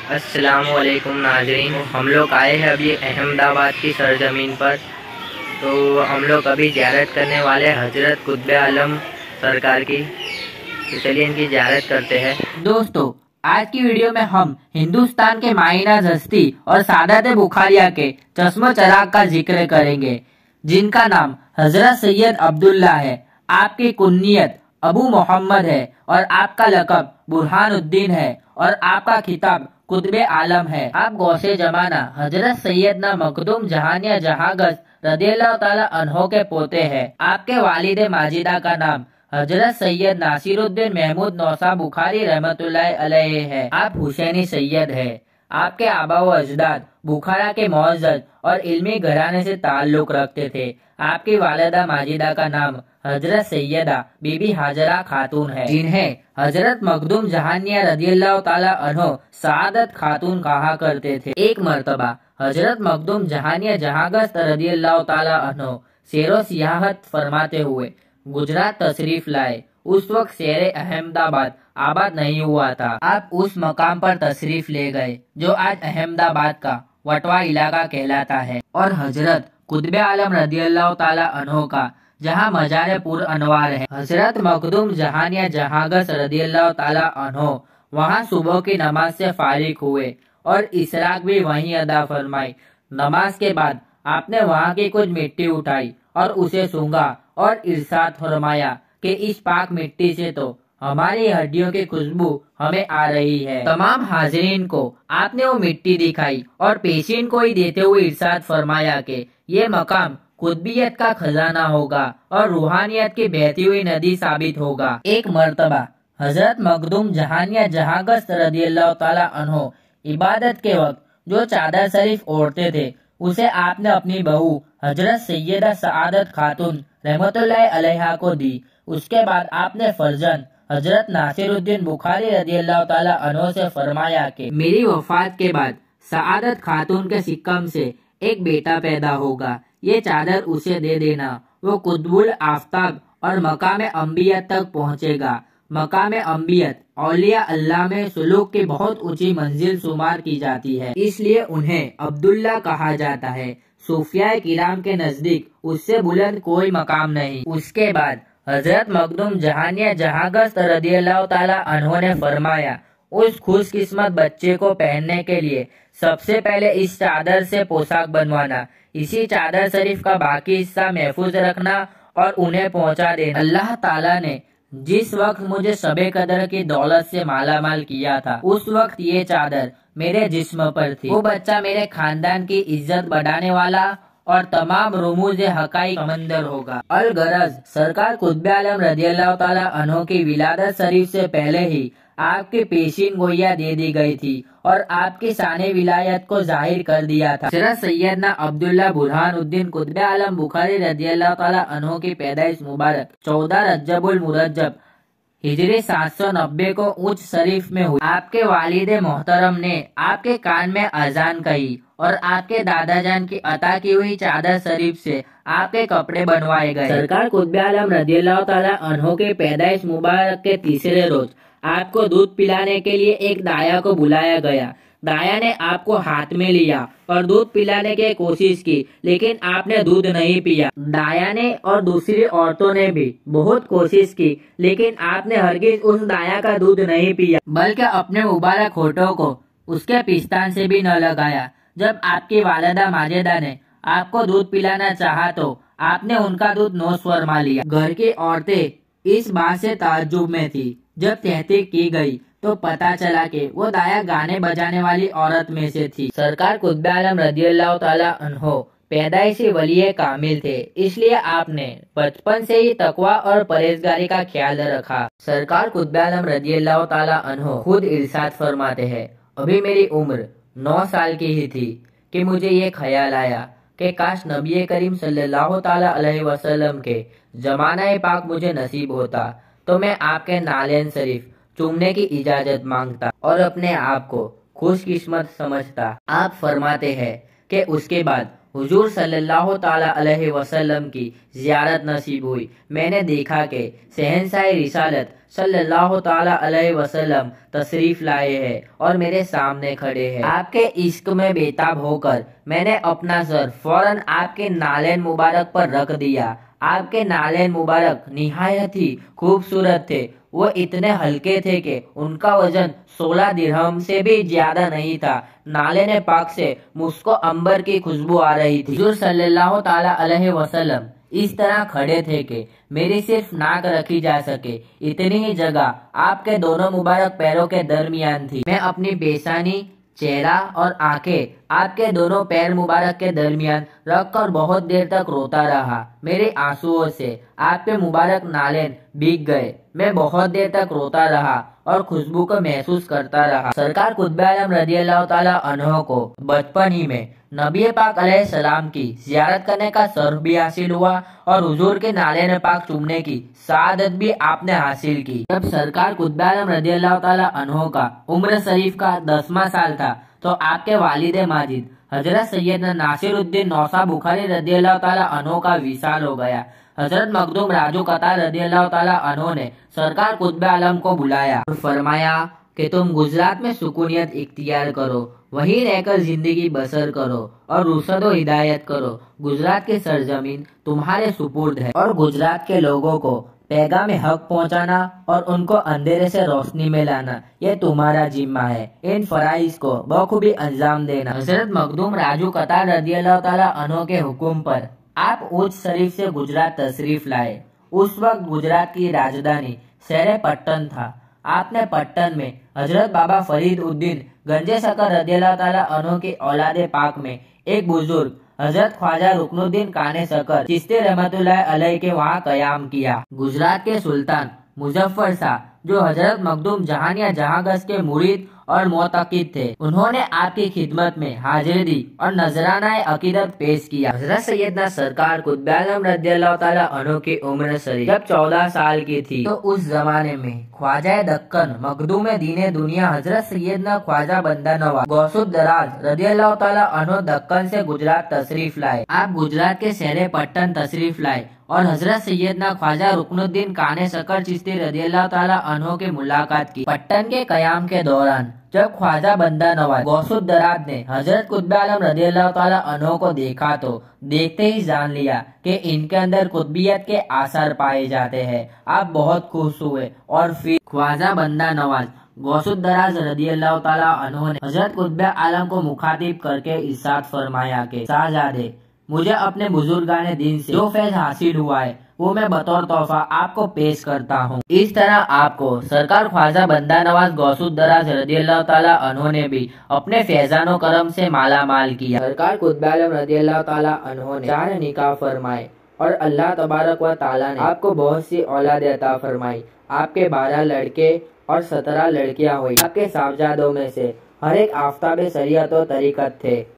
अस्सलामुअलैकुम नाजरीन, हम लोग आए हैं अभी अहमदाबाद की सरजमीन पर। तो हम लोग अभी ज़ियारत करने वाले हजरत कुतुब आलम सरकार की। तो चलिए इनकी ज़ियारत करते हैं। दोस्तों, आज की वीडियो में हम हिंदुस्तान के माइनाज हस्ती और सादत बुखारिया के चश्मो चराग का जिक्र करेंगे, जिनका नाम हजरत सैयद अब्दुल्ला है। आपकी कुन्नियत अबू मोहम्मद है और आपका लक़ब बुरहानुद्दीन है और आपका खिताब कुतुब आलम है। आप गौसे जमाना हजरत सैयदना मखदूम जहानिया जहागस रदियल्लाहु ताला अन्हो के पोते हैं। आपके वालिद माजिदा का नाम हजरत सैयद नासिरुद्दीन महमूद नौसा बुखारी रहमतुल्लाह अलैहि है। आप हुसैनी सैयद है। आपके आबा व अजदाद बुखारा के मुअज़्ज़ज़ और इल्मी घराने से ताल्लुक रखते थे। आपकी वालिदा माजिदा का नाम हजरत सैयदा बीबी हाजरा खातून है, जिन्हें हजरत मखदूम जहानिया रदियल्लाहु ताला अन्हो सादत खातून कहा करते थे। एक मर्तबा हजरत मखदूम जहानिया जहागस्त रदियल्लाहु ताला अन्हो सैरो सियाहत फरमाते हुए गुजरात तशरीफ लाए। उस वक्त शहर अहमदाबाद आबाद नहीं हुआ था। आप उस मकाम पर तशरीफ ले गए जो आज अहमदाबाद का वटवा इलाका कहलाता है, और हजरत कुतुब आलम रदियल्लाहु ताला अन्हो का जहाँ मजार पुर अनवार है। हजरत मखदूम जहानिया जहागस रदियल्लाहु ताला अन्हो वहाँ सुबह की नमाज से फारिग हुए और इशराक भी वहीं अदा फरमाई। नमाज के बाद आपने वहाँ की कुछ मिट्टी उठाई और उसे सूंघा और इरशाद फरमाया कि इस पाक मिट्टी से तो हमारी हड्डियों की खुशबू हमें आ रही है। तमाम हाजिरीन को आपने वो मिट्टी दिखाई और पेशीन को ही देते हुए इरशाद फरमाया कि ये मकाम कुतुबियत का खजाना होगा और रूहानियत की बहती हुई नदी साबित होगा। एक मर्तबा हजरत मखदूम जहानिया जहागस्त रदियल्लाहु ताला अन्हो इबादत के वक्त जो चादर शरीफ ओढ़ते थे उसे आपने अपनी बहू हजरत सैयदा सआदत खातून रहमतुल्लाह अलैहा को दी। उसके बाद आपने फर्जन हजरत नासिरुद्दीन बुखारी रदियल्लाहु ताला अन्हो से फरमाया कि मेरी वफात के बाद सआदत खातून के सिक्कम से एक बेटा पैदा होगा, ये चादर उसे दे देना। वो कुतुबुल आफ्ताब और मकाम अंबियत तक पहुँचेगा। मकाम अंबियत औलिया अल्लाह में सुलूक की बहुत ऊंची मंजिल शुमार की जाती है, इसलिए उन्हें अब्दुल्ला कहा जाता है। सूफिया किराम के नजदीक उससे बुलंद कोई मकाम नहीं। उसके बाद हजरत मखदूम जहानिया जहागस्त रदियल्लाहु ताला अन्हो ने फरमाया, उस खुशकिस्मत बच्चे को पहनने के लिए सबसे पहले इस चादर से पोशाक बनवाना, इसी चादर शरीफ का बाकी हिस्सा महफूज रखना और उन्हें पहुंचा देना। अल्लाह ताला ने जिस वक्त मुझे शबे कदर की दौलत से मालामाल किया था, उस वक्त ये चादर मेरे जिस्म पर थी। वो बच्चा मेरे खानदान की इज्जत बढ़ाने वाला और तमाम रुमूज हकाई समंदर होगा। अल गरज सरकार कुतुब आलम रदियल्लाहु ताला अन्हो की विलादत शरीफ से पहले ही आपकी पेशीन गोइया दे दी गई थी और आपकी शान विलायत को जाहिर कर दिया था। हजरत सैयदना अब्दुल्ला बुरहानुद्दीन कुतुब आलम बुखारी रदियल्लाहु ताला अन्हो की पैदाइश मुबारक 14 रज्जबुल मुरज्जब हिजरी 790 को उच्च शरीफ में हुई। आपके वालिद मोहतरम ने आपके कान में अजान कही और आपके दादाजान की अता की हुई चादर शरीफ से आपके कपड़े बनवाए गए। सरकार कुतुब आलम रदियल्लाहु ताला अन्हो के पैदाइश मुबारक के तीसरे रोज आपको दूध पिलाने के लिए एक दाया को बुलाया गया। दाया ने आपको हाथ में लिया और दूध पिलाने की कोशिश की, लेकिन आपने दूध नहीं पिया। दाया ने और दूसरी औरतों ने भी बहुत कोशिश की, लेकिन आपने हरगिज उस दाया का दूध नहीं पिया, बल्कि अपने मुबारक होठों को उसके पिस्तान से भी न लगाया। जब आपकी वालिदा माजिदा ने आपको दूध पिलाना चाहा तो आपने उनका दूध नोश फरमा लिया। घर की औरतें इस बात से ताज्जुब में थी। जब तहकीक की गई तो पता चला कि वो दाया गाने बजाने वाली औरत में से थी। सरकार कुतुब आलम रदियल्लाहु ताला अन्हो पैदाइशी वली कामिल थे, इसलिए आपने बचपन से ही तकवा और परहेजगारी का ख्याल रखा। सरकार कुतुब आलम रदियल्लाहु ताला अन्हो खुद इरशाद फरमाते हैं, अभी मेरी उम्र 9 साल की ही थी कि मुझे ये ख्याल आया कि काश नबी करीम सल्लल्लाहु ताला अलैहि वसल्लम के जमाना पाक मुझे नसीब होता तो मैं आपके नालेन शरीफ चूमने की इजाजत मांगता और अपने आप को खुशकिस्मत समझता। आप फरमाते हैं कि उसके बाद हुजूर सल्लल्लाहु ताला अलैहि वसल्लम की ज़ियारत नसीब हुई। मैंने देखा कि शहंशाह रिसालत सल्लल्लाहु ताला अलैहि वसल्लम तशरीफ लाए हैं और मेरे सामने खड़े हैं। आपके इश्क में बेताब होकर मैंने अपना सर फौरन आपके नालेन मुबारक पर रख दिया। आपके नालेन मुबारक निहायत ही खूबसूरत थे। वो इतने हल्के थे कि उनका वजन 16 दिरहम से भी ज्यादा नहीं था। नालेन पाक से मुझको अंबर की खुशबू आ रही थी। हुजूर सल्लल्लाहु ताला अलैहि वसल्लम इस तरह खड़े थे कि मेरी सिर्फ नाक रखी जा सके इतनी ही जगह आपके दोनों मुबारक पैरों के दरमियान थी। मैं अपनी पेशानी, चेहरा और आंखें आपके दोनों पैर मुबारक के दरमियान रखकर बहुत देर तक रोता रहा। मेरे आंसुओं से आपके मुबारक नालेन भीग गए। मैं बहुत देर तक रोता रहा और खुशबू को महसूस करता रहा। सरकार कुतुब आलम रज़ियल्लाहु ताला अन्हो को बचपन ही में नबी पाक अलैहिस्सलाम की ज़ियारत करने का शर्फ भी हासिल हुआ और हुजूर के नालेन पाक चूमने की सआदत भी आपने हासिल की। जब सरकार कुतुब आलम रज़ियल्लाहु ताला अन्हो का उम्र शरीफ का 10वां साल था तो आपके वालिद माजिद हजरत सैयदना नासिरुद्दीन नौसा बुखारी रज़ियल्लाहु ताला अन्हो का विसाल हो गया। हजरत मखदूम राजू कतार रज़ियल्लाहु ताला अन्हो ने सरकार कुतुब आलम को बुलाया और फरमाया कि तुम गुजरात में सुकूनियत इख्तियार करो, वहीं रहकर जिंदगी बसर करो और रुशद व हिदायत करो। गुजरात की सरजमीन तुम्हारे सुपुर्द है और गुजरात के लोगों को पैगाम हक पहुंचाना और उनको अंधेरे से रोशनी में लाना ये तुम्हारा जिम्मा है। इन फराइज को बखूबी अंजाम देना। हजरत मखदूम राजू कतार रज़ियल्लाहु ताला अन्हो के हुक्म पर आप उच्च शरीफ से गुजरात तशरीफ लाए। उस वक्त गुजरात की राजधानी शहर पट्टन था। आपने पट्टन में हजरत बाबा फरीद उद्दीन गंजे शकर रज़ियल्लाहु ताला अन्हो की औलादे पाक में एक बुजुर्ग हजरत ख्वाजा रुकनुद्दीन काने शकर चिश्ती रहमतुल्लाह अलैह के वहाँ कयाम किया। गुजरात के सुल्तान मुजफ्फर शाह जो हजरत मखदूम जहानिया जहांगश के मुरीद और मोतकिद थे, उन्होंने आपकी खिदमत में हाजिरी दी और नजराना अकीदत पेश किया। हजरत सैयदना सरकार कुतुब आलम रज़ियल्लाहु ताला अन्हो की उम्र शरीफ जब 14 साल की थी तो उस जमाने में ख्वाजा दक्कन मखदूम दीने दुनिया हजरत सैयदना ख्वाजा बंदा नवाज गौसुद दराज रज़ियल्लाहु ताला अन्हो दक्कन से गुजरात तशरीफ लाए। आप गुजरात के शहर पट्टन तशरीफ लाए और हजरत सैयदना ख्वाजा रुकनुद्दीन काने शकर चिश्ती रज़ियल्लाहु ताला अन्हो की मुलाकात की। पट्टन के कयाम के दौरान जब ख्वाजा बंदा नवाज गौसुद दराज ने हजरत कुतुब आलम रज़ियल्लाहु ताला अन्हो को देखा तो देखते ही जान लिया कि इनके अंदर कुतुबियत के आसार पाए जाते हैं। आप बहुत खुश हुए और फिर ख्वाजा बंदा नवाज गौसुद दराज रज़ियल्लाहु ताला अन्हो ने हजरत कुतुब आलम को मुखातिब करके इरशाद फरमाया कि शाहजादे, मुझे अपने बुजुर्गाने दीन से जो फैज हासिल हुआ है वो मैं बतौर तोहफा आपको पेश करता हूँ। इस तरह आपको सरकार ख्वाजा बंदा नवाज गौसुद दराज रज़ियल्लाहु ताला अन्हो ने भी अपने फैजानो करम से माला माल किया। सरकार कुतुब आलम रज़ियल्लाहु ताला अन्हो ने 4 निकाह फरमाए और अल्लाह तबारक व ताला ने आपको बहुत सी औलाद अता फरमाई। आपके 12 लड़के और 17 लड़कियां हुई। आपके साहबजादों में से हर एक आफताब शरीयत व तरीकत थे।